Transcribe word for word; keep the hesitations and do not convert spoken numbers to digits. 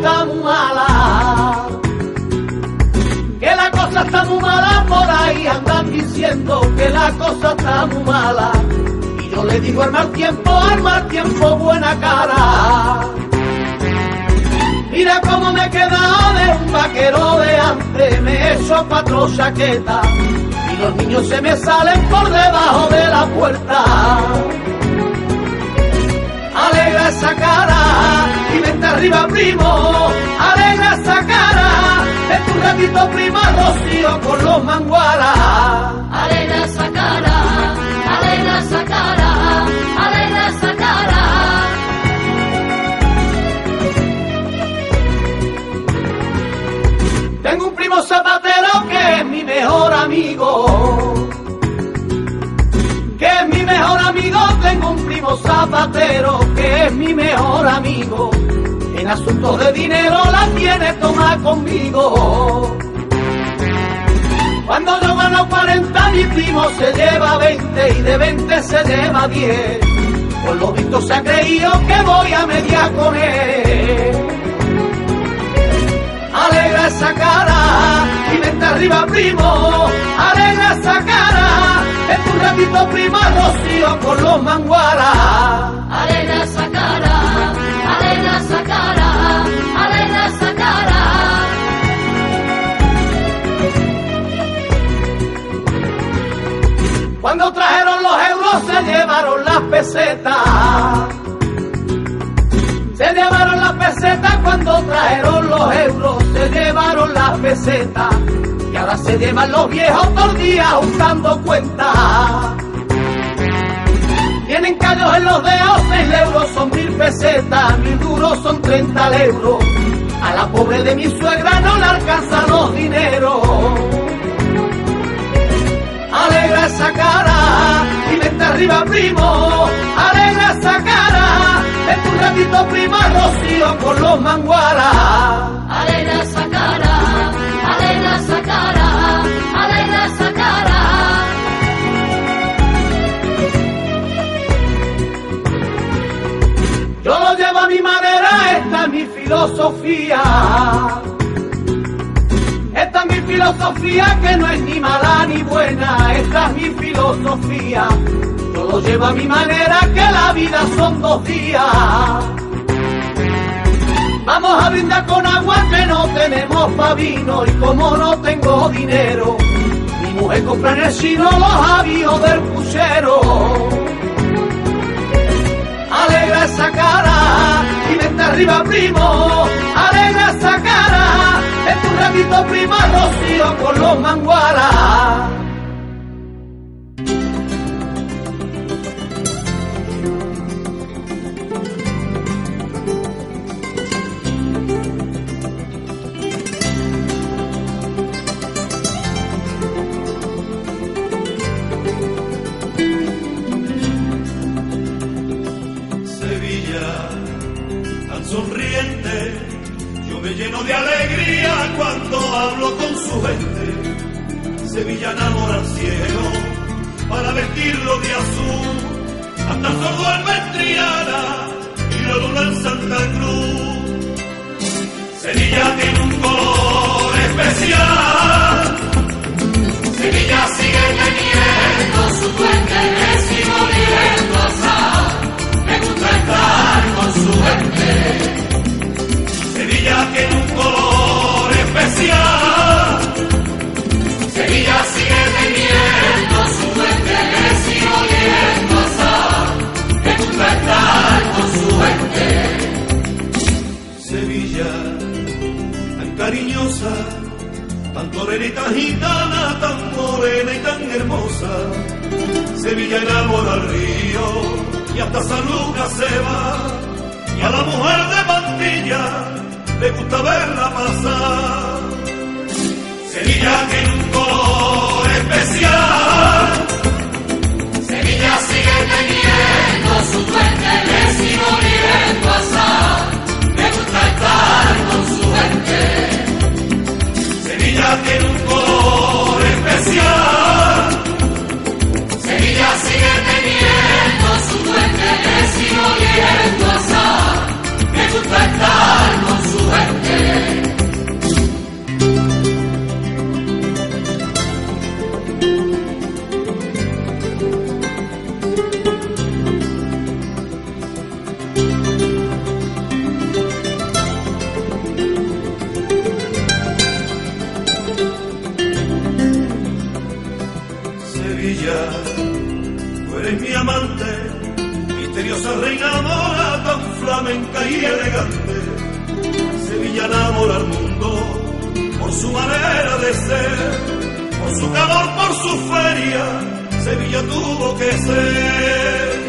está muy mala, que la cosa está muy mala, por ahí andan diciendo que la cosa está muy mala. Y yo le digo al mal tiempo, al mal tiempo buena cara. Mira cómo me he quedado de un vaquero de antes, me he hecho cuatro chaquetas y los niños se me salen por debajo de la puerta. Alegra esa cara y vente arriba, primo, alegra esa cara, es tu ratito prima Rocío con los manguaras. Alegra esa cara, alegra esa cara, alegra esa cara. Tengo un primo zapatero que es mi mejor amigo, que es mi mejor amigo, tengo un primo zapatero que es mi mejor amigo. En asuntos de dinero la tiene toda conmigo. Cuando yo gano cuarenta, mi primo se lleva veinte y de veinte se lleva diez. Por lo visto se ha creído que voy a mediar con él. Alegra esa cara y vente arriba, primo, alegra esa cara, es un ratito prima Rocío con los manguaras. Alegra esa cara, alegra esa cara, alegra esa cara. Cuando trajeron los euros se llevaron las pesetas. Se llevaron las pesetas cuando trajeron los euros, se llevaron las pesetas. Y ahora se llevan los viejos todos los días juntando cuentas. Tienen callos en los dedos, seis euros son mil pesetas, mil duros son treinta euros. A la pobre de mi suegra no le alcanzan los dineros. Alegra esa cara y vente arriba, primo, alegra esa cara, es tu ratito prima Rocío con los manguaras. Alegra esa cara, alegra esa cara, alegra esa cara. Yo lo llevo a mi manera, esta es mi filosofía. Esta es mi filosofía que no es ni mala ni buena, esta es mi filosofía. Yo lo llevo a mi manera que la vida son dos días. Vamos a brindar con agua que no tenemos pa' vino y como no tengo dinero, mi mujer compra en el chino los avíos del puchero. Alegra esa cara y vente arriba, primo, alegra esa cara, es tu ratito prima Rocío con los manguaras. Sonriente, yo me lleno de alegría cuando hablo con su gente. Sevilla enamora al cielo para vestirlo de azul, hasta el sordo alba en Triana y la luna en Santa Cruz. Sevilla tiene un color especial, Sevilla sigue teniendo su puente, me sigo viendo asar, me gusta estar con su gente. Sevilla tiene un color especial, Sevilla sigue teniendo su puente, me sigo viendo asar, me gusta estar con su gente. Sevilla, tan cariñosa, tan torenita gitana, tan morena y tan hermosa. Sevilla enamora al río y hasta San Lucas se va. Y a la mujer de Mantilla le gusta verla pasar. Sevilla tiene un color especial, Sevilla sigue teniendo su puente, me sigo viendo asar, me gusta estar con su gente. Sevilla tiene un color especial, Sevilla sigue teniendo su puente, me sigo viendo asar, me gusta estar con su gente. su manera de ser, por su calor, por su feria, Sevilla tuvo que ser.